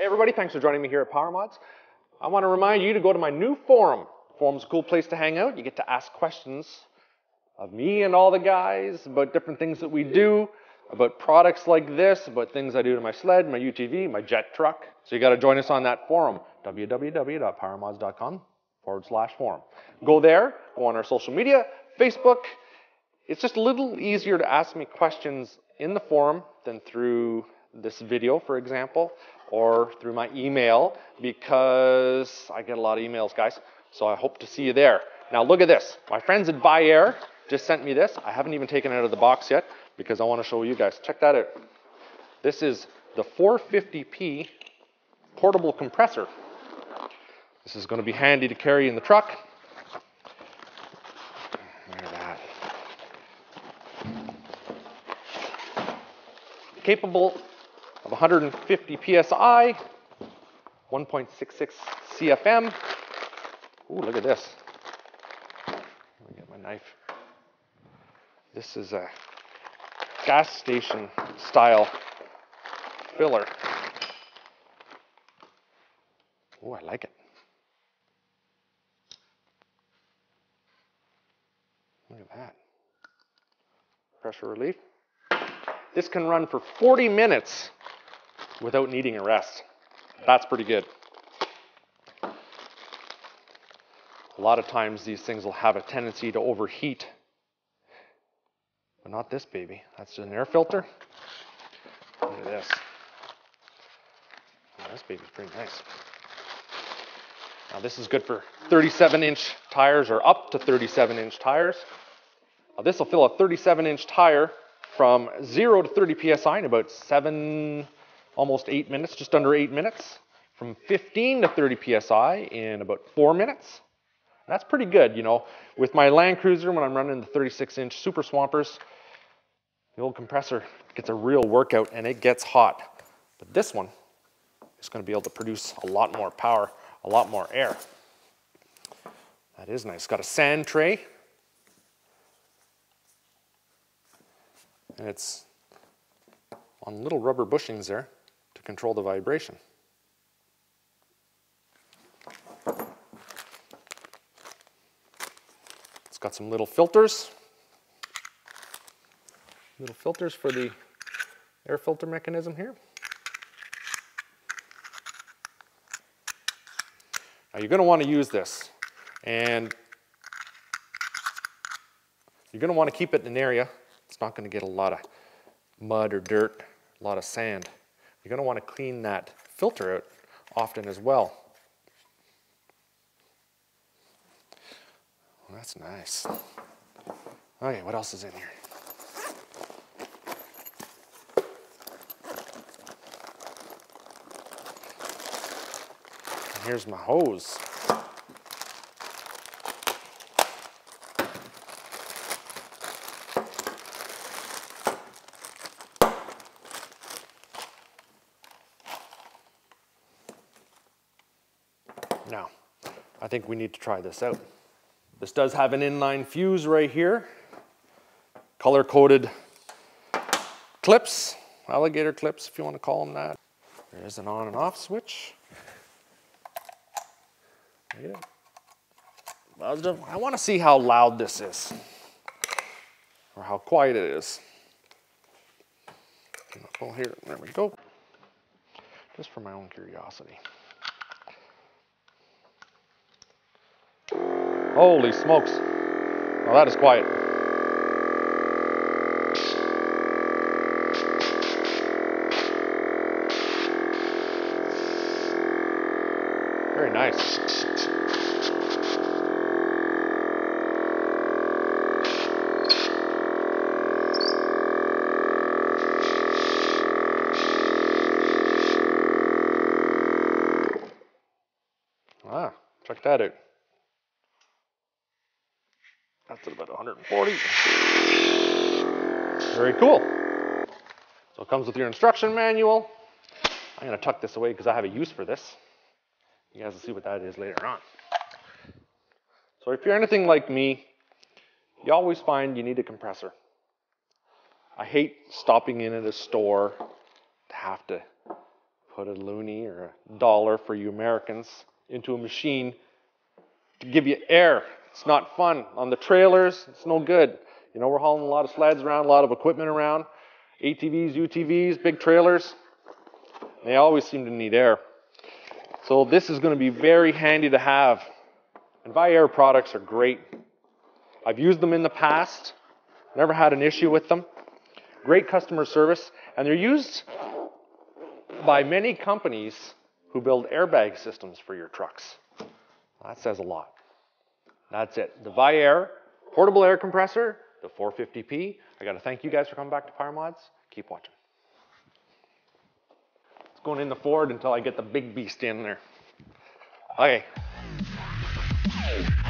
Hey everybody, thanks for joining me here at PowerMods. I want to remind you to go to my new forum. Forum's a cool place to hang out. You get to ask questions of me and all the guys about different things that we do, about products like this, about things I do to my sled, my UTV, my jet truck. So you got to join us on that forum, www.powermods.com/forum. Go there, go on our social media, Facebook. It's just a little easier to ask me questions in the forum than through this video, for example, or through my email, because I get a lot of emails, guys. So I hope to see you there. Now look at this. My friends at Viair just sent me this. I haven't even taken it out of the box yet because I want to show you guys. Check that out. This is the 450p portable compressor. This is going to be handy to carry in the truck. Look at that. Capable of 150 psi, 1.66 CFM. Ooh, look at this. Let me get my knife. This is a gas station style filler. Ooh, I like it. Look at that. Pressure relief. This can run for 40 minutes without needing a rest. That's pretty good. A lot of times these things will have a tendency to overheat, but not this baby. That's just an air filter. Look at this. Oh, this baby's pretty nice. Now this is good for 37-inch tires or up to 37-inch tires. Now this will fill a 37-inch tire from 0 to 30 psi in about 7, almost 8 minutes, just under 8 minutes. From 15 to 30 psi in about 4 minutes. That's pretty good, you know. With my Land Cruiser, when I'm running the 36-inch Super Swampers, the old compressor gets a real workout and it gets hot. But this one is going to be able to produce a lot more power, a lot more air. That is nice. It's got a sand tray. And it's on little rubber bushings there to control the vibration. It's got some little filters. Little filters for the air filter mechanism here. Now you're going to want to use this, and you're going to want to keep it in an area it's not going to get a lot of mud or dirt, a lot of sand. You're going to want to clean that filter out often as well. Well, that's nice. Okay, what else is in here? And here's my hose. Now, I think we need to try this out. This does have an inline fuse right here. Color-coded clips, alligator clips if you want to call them that. There's an on and off switch. Look at it. I want to see how loud this is, or how quiet it is. Oh, here, there we go. Just for my own curiosity. Holy smokes. Well, that is quiet. Very nice. Ah, check that out. That's at about 140. Very cool. So it comes with your instruction manual. I'm going to tuck this away because I have a use for this. You guys will see what that is later on. So if you're anything like me, you always find you need a compressor. I hate stopping in at a store to have to put a loonie or a dollar for you Americans into a machine to give you air. It's not fun. On the trailers, it's no good. You know, we're hauling a lot of sleds around, a lot of equipment around, ATVs, UTVs, big trailers. They always seem to need air. So this is going to be very handy to have. And Viair products are great. I've used them in the past, never had an issue with them. Great customer service, and they're used by many companies who build airbag systems for your trucks. That says a lot. That's it. The Viair portable air compressor, the 450P. I got to thank you guys for coming back to Power Mods. Keep watching. It's going in the Ford until I get the big beast in there. Okay.